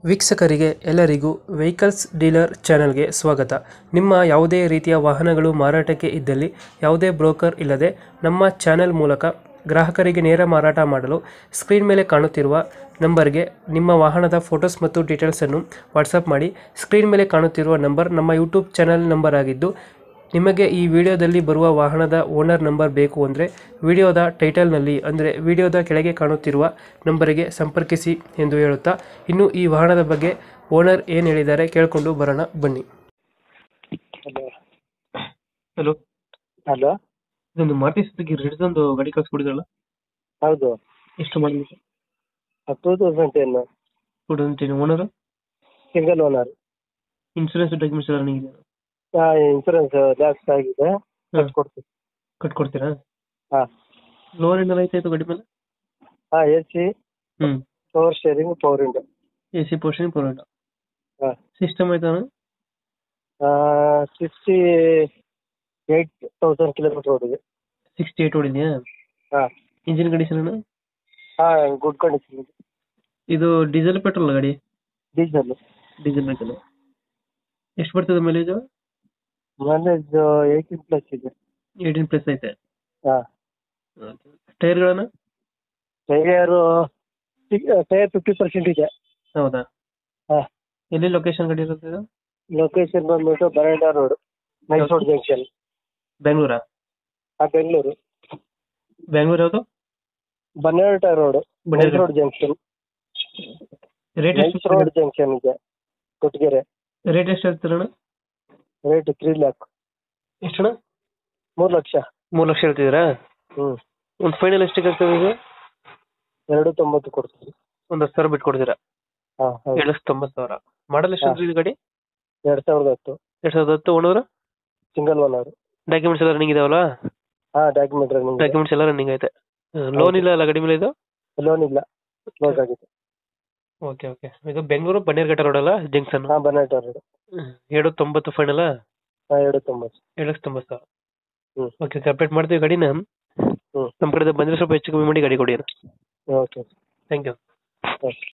ವೀಕ್ಷಕರಿಗೆ ಎಲ್ಲರಿಗೂ vehicles dealer ಚಾನೆಲ್ಗೆ ಸ್ವಾಗತ. ನಿಮ್ಮ ಯಾವುದೇ ರೀತಿಯ ವಾಹನಗಳು ಮಾರಾಟಕ್ಕೆ ಇದ್ದಲ್ಲಿ ಯಾವುದೇ ಬ್ರೋಕರ್ ಇಲ್ಲದೆ ನಮ್ಮ ಚಾನೆಲ್ ಮೂಲಕ ಗ್ರಾಹಕರಿಗೆ ನೇರ ಮಾರಾಟ ಮಾಡಲು ಸ್ಕ್ರೀನ್ ಮೇಲೆ ಕಾಣುತ್ತಿರುವ ನಂಬರ್ಗೆ ನಿಮ್ಮ ವಾಹನದ ಫೋಟೋಸ್ ಮತ್ತು ಡೀಟೇಲ್ಸನ್ನು ವಾಟ್ಸಪ್ ಮಾಡಿ. ಸ್ಕ್ರೀನ್ ಮೇಲೆ ಕಾಣುತ್ತಿರುವ ನಂಬರ್ ನಮ್ಮ ಯೂಟ್ಯೂಬ್ ಚಾನೆಲ್ ನಂಬರ್ ಆಗಿದ್ದು, ನಿಮಗೆ ಈ ವಿಡಿಯೋದಲ್ಲಿ ಬರುವ ವಾಹನದ ಓನರ್ ನಂಬರ್ ಬೇಕು ಅಂದರೆ ವಿಡಿಯೋದ ಟೈಟಲ್ನಲ್ಲಿ ಅಂದರೆ ವಿಡಿಯೋದ ಕೆಳಗೆ ಕಾಣುತ್ತಿರುವ ನಂಬರಿಗೆ ಸಂಪರ್ಕಿಸಿ ಎಂದು ಹೇಳುತ್ತಾ, ಇನ್ನು ಈ ವಾಹನದ ಬಗ್ಗೆ ಓನರ್ ಏನು ಹೇಳಿದ್ದಾರೆ ಕೇಳಿಕೊಂಡು ಬರೋಣ ಬನ್ನಿ. ಹಲೋ. Hello, hello. ಇದೊಂದು ಮಾರುತಿ ಸುಜುಕಿ ರೆಡ್ ಒಂದು ಗಾಡಿ ಕಳಿಸ್ಕೊಡಿದ್ರಲ್ಲ, ಹೌದು. ಎಷ್ಟು ಮಾಡಲಿ? 2010 2010. Owner? Single owner. Insurance documents ಎಲ್ಲ ರನ್ನಿಂಗ್ ಇದೆಯಾ? ಇನ್ಸೂರೆನ್ಸ್ ಲ್ಯಾಪ್ಸ್ ಆಗಿದೆ, ಕಟ್ಕೊಡ್ತೀವಿ. ಕಟ್ಕೊಡ್ತೀರಾ? ಹಾಂ ಲೋನ್ ಏನಾರ ಐತೆ ಗಾಡಿ ಮೇಲೆ? ಹಾಂ, A C, power steering, power window. A C portion ಪೂರ ಹಾಂ. ಸಿಸ್ಟಮ್ ಆಯ್ತಾ? 68,000 ಕಿಲೋಮೀಟರ್ ಓಡಿದೆ. 68 ಹೊಡಿದ್ಯಾ? ಹಾಂ. Engine condition? ಹಾಂ, ಗುಡ್ ಕಂಡೀಷನ್ ಇದೆ. ಇದು ಡೀಸೆಲ್ ಪೆಟ್ರೋಲ್ ಗಾಡಿ? ಡೀಸೆಲ್. Diesel vehicle. ಎಷ್ಟು ಬರ್ತದೆ ಮೈಲೇಜ್? ಮೈಲೇಜ್ 18+ ಇದೆ. 18+ ಐತೆ. ಹಾಂ. ಟೈರ್ಗಳನ್ನ? ಟೈರ್ 50% ಇದೆ. ಹೌದಾ? ಹಾಂ. ಎಲ್ಲಿ ಲೊಕೇಶನ್ ಗಾಡಿ ಇರುತ್ತೆ ಇದು? ಲೊಕೇಶನ್ ಬಂದ್ಬಿಟ್ಟು ಬರೇಂಡ ರೋಡ್, ಮೈಸೂರು ಜಂಕ್ಷನ್. ಬೆಂಗಳೂರಾ? ಹಾಂ, ಬೆಂಗಳೂರು. ಬೆಂಗಳೂರು ಯಾವುದು? Bannerghatta road, Mysuru junction. Rate ಎಷ್ಟು? ಮೈಸೂರು ರೋಡ್ ಜಂಕ್ಷನ್ ಇದೆ, ಕೊಟ್ಟಿಗೆರೆ. ರೇಟ್ ಎಷ್ಟು ಹೇಳ್ತೀರಣ್ಣ? Rate 3 lakh. ಎಷ್ಟಣ್ಣ? 3 ಲಕ್ಷ. 3 ಲಕ್ಷ ಹೇಳ್ತಿದ್ದೀರಾ? ಒಂದು ಫೈನಲ್ ಎಷ್ಟಿಗೆ ಆಗ್ತದೆ ಇದು? 290 ಕೊಡ್ತೀವಿ. ಒಂದು 10,000 ಬಿಟ್ಟು ಕೊಡ್ತೀರಾ? ಹಾಂ, ಹೌದು. 7,90,000. ಮಾಡಲ್ ಎಷ್ಟು ಇದು ಗಾಡಿ? 2010. 2010. ಓನರ್? Single owner. ಡಾಕ್ಯುಮೆಂಟ್ಸ್ ಎಲ್ಲ ರನ್ನಿಂಗ್ ಇದಾವಲ್ಲ? ಹಾಂ, ಡಾಕ್ಯುಮೆಂಟ್ ರನ್ನಿಂಗ್. ಡಾಕ್ಯುಮೆಂಟ್ಸ್ ಎಲ್ಲ ರನ್ನಿಂಗ್ ಐತೆ. ಲೋನ್ ಇಲ್ಲ ಅಲ್ಲ ಗಾಡಿ ಮೇಲೆ ಇದು? ಲೋನ್ ಇಲ್ಲ, ಕ್ಲೋಸ್ ಆಗಿದೆ. Okay okay. ಇದು ಬೆಂಗಳೂರು ಬನ್ನೇರಘಟ್ಟ ರೋಡ್ ಅಲ್ಲ, ಜಂಕ್ಷನ್? ಹಾಂ, ಬನ್ನೇರಟ ರೋಡ್. 790 ಫೈನಲ್? ಹಾಂ, 790. 7,90,000. ಹ್ಞೂ. ಓಕೆ, ಅಪ್ಡೇಟ್ ಮಾಡ್ತೀವಿ ಗಾಡಿನ. ಹ್ಞೂ. ನಮ್ಮ ಕಡೆ ಬಂದರೆ ಸ್ವಲ್ಪ ಹೆಚ್ಚು ಕಮ್ಮಿ ಮಾಡಿ ಗಾಡಿ ಕೊಡಿ. ಓಕೆ. Thank you. ಓಕೆ.